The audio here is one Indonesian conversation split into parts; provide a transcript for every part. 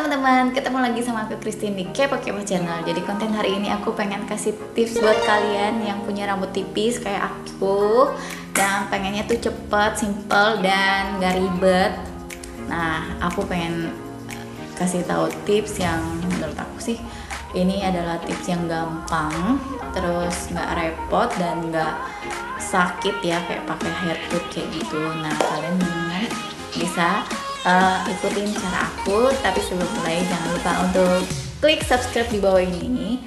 teman-teman, ketemu lagi sama aku Christine di Kepo-Kepo Channel. Jadi konten hari ini aku pengen kasih tips buat kalian yang punya rambut tipis kayak aku, dan pengennya tuh cepet, simple, dan gak ribet. Nah, aku pengen kasih tahu tips yang menurut aku sih ini adalah tips yang gampang, terus nggak repot dan nggak sakit ya, kayak pakai hair clip kayak gitu. Nah, kalian mendingan bisa ikutin cara aku, tapi sebelum mulai jangan lupa untuk klik subscribe di bawah ini.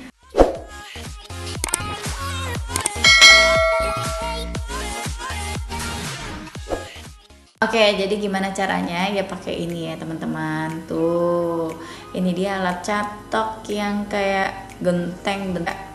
Oke, jadi gimana caranya? Ya pakai ini ya teman-teman. Tuh, ini dia alat catok yang kayak genteng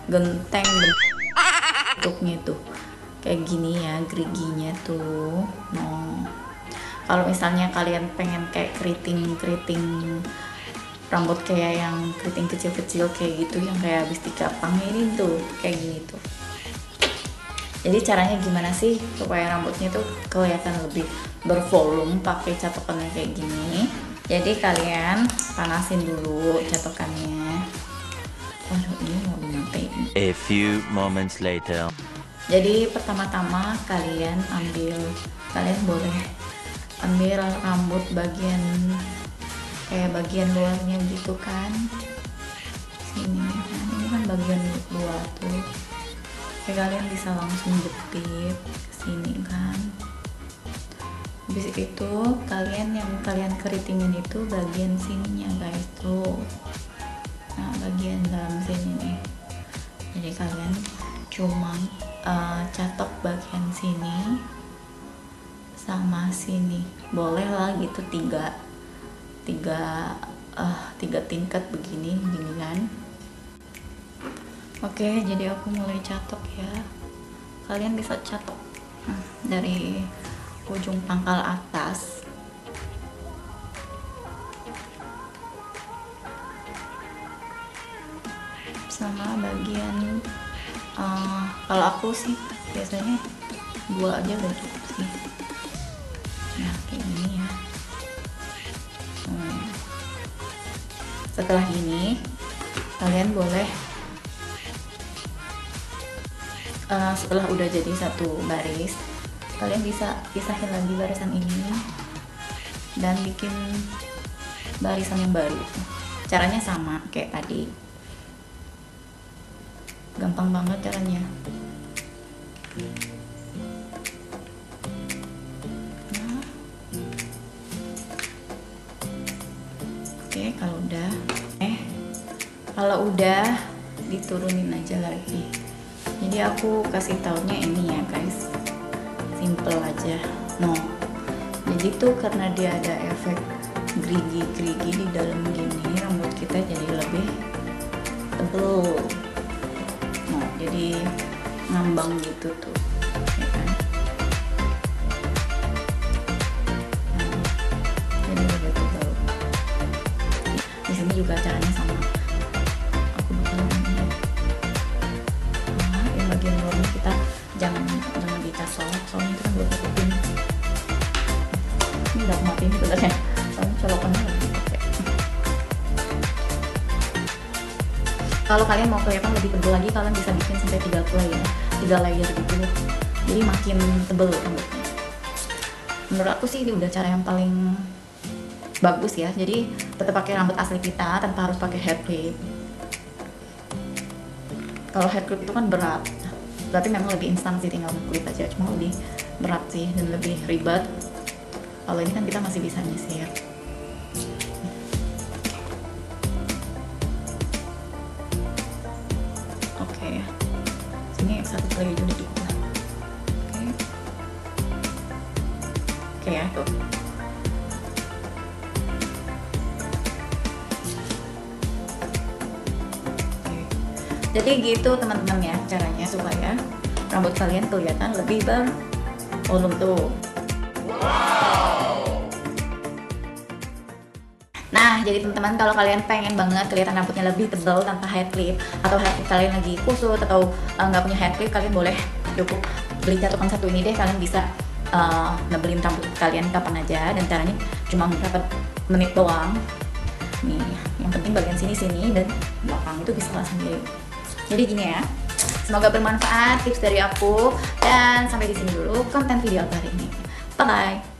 bentuknya tuh. Kayak gini ya geriginya tuh. Kalau misalnya kalian pengen kayak keriting rambut kayak yang keriting kecil-kecil kayak gitu, yang kayak habis dikapang ini tuh, kayak gini tuh. Jadi caranya gimana sih supaya rambutnya tuh kelihatan lebih bervolume pakai catokannya kayak gini? Jadi kalian panasin dulu catokannya. Waduh, ini nggak nyampe. A few moments later. Jadi pertama-tama kalian boleh ambil rambut bagian kayak bagian luarnya gitu kan, sini. Nah, ini kan bagian luar tuh, kayak kalian bisa langsung jepit ke sini kan. Habis itu kalian keritingin itu bagian sininya guys tuh. Nah, bagian dalam sini nih. Jadi kalian cuma catok bagian sini sama sini, boleh lah gitu, tiga tingkat begini kan. Oke, jadi aku mulai catok ya. Kalian bisa catok dari ujung pangkal atas sama bagian kalau aku sih biasanya 2 aja udah cukup sih. Nah, kayak gini ya. Setelah ini kalian boleh setelah udah jadi satu baris, kalian bisa pisahin lagi barisan ini dan bikin barisan yang baru. Caranya sama kayak tadi, gampang banget caranya. Oke, kalau udah diturunin aja lagi. Jadi aku kasih taunya ini ya guys, simple aja. Jadi tuh karena dia ada efek gerigi di dalam gini, rambut kita jadi lebih tebel. Jadi ngambang gitu tuh, ya kan? Jadi lebih tebal. Di sini juga caranya sama. Aku bakalan ini ya. Yang bagian luarnya kita jangan dicas soalnya itu kan buat tutupin. Ini udah mati sebenarnya, soalnya colokannya lagi pakai. Kalau kalian mau kelihatan lebih tebal lagi, kalian bisa bikin sampai 3 layer gitu. Jadi makin tebal rambutnya. Menurut aku sih ini udah cara yang paling bagus ya. Jadi tetap pakai rambut asli kita tanpa harus pakai hair clip. Kalau hair clip itu kan berat, berarti memang lebih instan sih, tinggal kulit aja. Cuma lebih berat sih dan lebih ribet. Kalau ini kan kita masih bisa nyisir. Oke, sini satu lagi dulu gitu. Oke ya tuh. Jadi gitu teman-teman ya caranya supaya rambut kalian kelihatan lebih bervolume tuh. Nah, jadi teman-teman, kalau kalian pengen banget kelihatan rambutnya lebih tebal tanpa hair clip, atau hair clip kalian lagi kusut atau nggak punya hair clip, kalian boleh cukup beli catokan satu ini deh. Kalian bisa nebelin rambut kalian kapan aja, dan caranya cuma berapa menit doang. nih. Yang penting bagian sini dan belakang itu bisa sendiri. Jadi gini ya. Semoga bermanfaat tips dari aku, dan sampai di sini dulu konten video aku hari ini. Bye bye.